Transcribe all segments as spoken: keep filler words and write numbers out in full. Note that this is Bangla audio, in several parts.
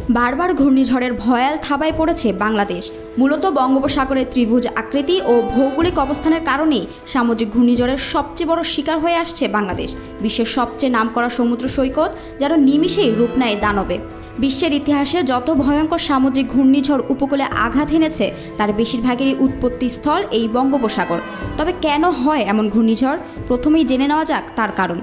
বারবার ঘূর্ণিঝড়ের ভয়াল থাবায় পড়েছে বাংলাদেশ। মূলত বঙ্গোপসাগরের ত্রিভুজ আকৃতি ও ভৌগোলিক অবস্থানের কারণেই সামুদ্রিক ঘূর্ণিঝড়ের সবচেয়ে বড় শিকার হয়ে আসছে বাংলাদেশ। বিশ্বের সবচেয়ে নামকরা সমুদ্র সৈকত যেন নিমিষেই রূপ নেয় দানবে। বিশ্বের ইতিহাসে যত ভয়ঙ্কর সামুদ্রিক ঘূর্ণিঝড় উপকূলে আঘাত এনেছে তার বেশিরভাগেরই উৎপত্তিস্থল এই বঙ্গোপসাগর। তবে কেন হয় এমন ঘূর্ণিঝড়? প্রথমেই জেনে নেওয়া যাক তার কারণ।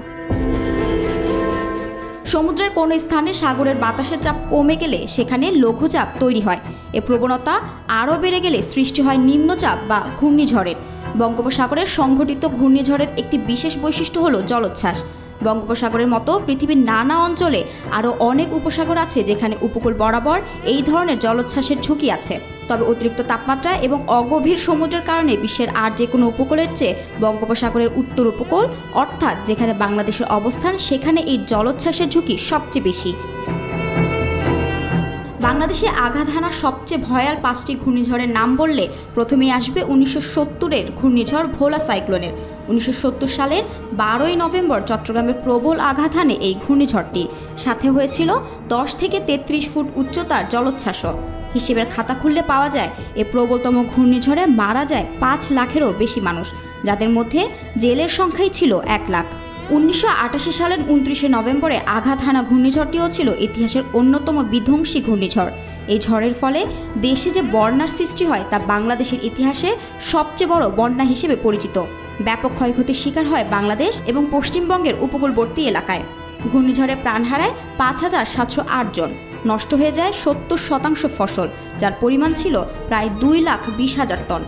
সমুদ্রের কোনো স্থানে সাগরের বাতাসের চাপ কমে গেলে সেখানে লঘুচাপ তৈরি হয়। এ প্রবণতা আরও বেড়ে গেলে সৃষ্টি হয় নিম্নচাপ বা ঘূর্ণিঝড়ের। বঙ্গোপসাগরের সংঘটিত ঘূর্ণিঝড়ের একটি বিশেষ বৈশিষ্ট্য হলো জলোচ্ছ্বাস। বঙ্গোপসাগরের মতো পৃথিবীর নানা অঞ্চলে আরও অনেক উপসাগর আছে যেখানে উপকূল বরাবর এই ধরনের জলোচ্ছ্বাসের ঝুঁকি আছে। তবে অতিরিক্ত তাপমাত্রা এবং অগভীর সমুদ্রের কারণে বিশ্বের আর যে কোনো উপকূলের চেয়ে বঙ্গোপসাগরের উত্তর উপকূল অর্থাৎ যেখানে বাংলাদেশের অবস্থান সেখানে এই জলোচ্ছ্বাসের ঝুঁকি সবচেয়ে বেশি। বাংলাদেশে আঘাত হানা সবচেয়ে ভয়াল পাঁচটি ঘূর্ণিঝড়ের নাম বললে প্রথমেই আসবে উনিশশো সত্তরের ঘূর্ণিঝড় ভোলা সাইক্লোনের। উনিশশো সত্তর সালের বারোই নভেম্বর চট্টগ্রামের প্রবল আঘাত হানে এই ঘূর্ণিঝড়টি। সাথে হয়েছিল দশ থেকে তেত্রিশ ফুট উচ্চতার জলোচ্ছ্বাসও। হিসেবের খাতা খুললে পাওয়া যায় এ প্রবলতম ঘূর্ণিঝড়ে মারা যায় পাঁচ লাখেরও বেশি মানুষ, যাদের মধ্যে জেলের সংখ্যাই ছিল এক লাখ। উনিশশো আটাশি সালের উনত্রিশে নভেম্বরে আঘাত হানা ঘূর্ণিঝড়টিও ছিল ইতিহাসের অন্যতম বিধ্বংসী ঘূর্ণিঝড়। এই ঝড়ের ফলে দেশে যে বন্যার সৃষ্টি হয় তা বাংলাদেশের ইতিহাসে সবচেয়ে বড় বন্যা হিসেবে পরিচিত। ব্যাপক ক্ষয়ক্ষতির শিকার হয় বাংলাদেশ এবং পশ্চিমবঙ্গের উপকূলবর্তী এলাকায়। ঘূর্ণিঝড়ে প্রাণ হারায় পাঁচ হাজার সাতশো আট জন। নষ্ট হয়ে যায় সত্তর শতাংশ ফসল, যার পরিমাণ ছিল প্রায় দুই লাখ বিশ হাজার টন।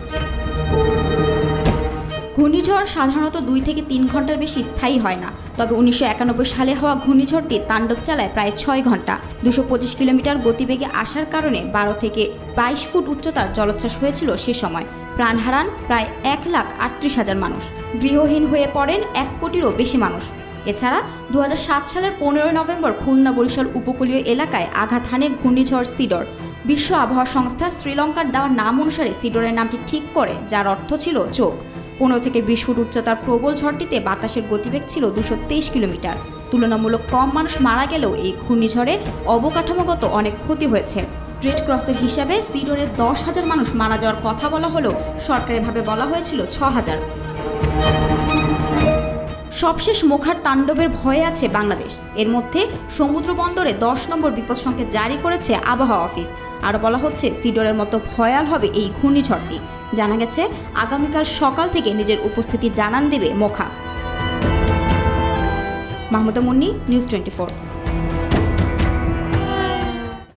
ঘূর্ণিঝড় সাধারণত দুই থেকে তিন ঘন্টার বেশি স্থায়ী হয় না। তবে উনিশশো একানব্বই সালে হওয়া ঘূর্ণিঝড়টি তাণ্ডব চালায় প্রায় ছয় ঘন্টা। দুশো পঁচিশ কিলোমিটার গতিবেগে আসার কারণে বারো থেকে বাইশ ফুট উচ্চতার জলোচ্ছ্বাস হয়েছিল সে সময়। প্রাণ হারান প্রায় এক লাখ আটত্রিশ হাজার মানুষ। গৃহহীন হয়ে পড়েন এক কোটিরও বেশি মানুষ। এছাড়া দু হাজার সাত সালের পনেরোই নভেম্বর খুলনা বরিশাল উপকূলীয় এলাকায় আঘাত হানে ঘূর্ণিঝড় সিডর। বিশ্ব আবহাওয়া সংস্থা শ্রীলঙ্কার দেওয়া নাম অনুসারে সিডরের নামটি ঠিক করে, যার অর্থ ছিল চোখ। পনেরো থেকে বিশ ফুট উচ্চতার প্রবল ঝড়টিতে বাতাসের গতিবেগ ছিল দুশো তেইশ কিলোমিটার। তুলনামূলক কম মানুষ মারা গেলেও এই ঘূর্ণিঝড়ে অবকাঠামোগত অনেক ক্ষতি হয়েছে। রেড ক্রসের হিসাবে সিডরে দশ হাজার মানুষ মারা যাওয়ার কথা বলা হলেও সরকারিভাবে বলা হয়েছিল ছ হাজার। সবশেষ মোখার তাণ্ডবের ভয়ে আছে বাংলাদেশ। এর মধ্যে সমুদ্র বন্দরে দশ নম্বর বিপদ সংকেত জারি করেছে আবহাওয়া অফিস। আরও বলা হচ্ছে সিডরের মতো ভয়াল হবে এই ঘূর্ণিঝড়টি। জানা গেছে আগামীকাল সকাল থেকে নিজের উপস্থিতি জানান দেবে Mocha. Mahmuda Munni, news twenty four.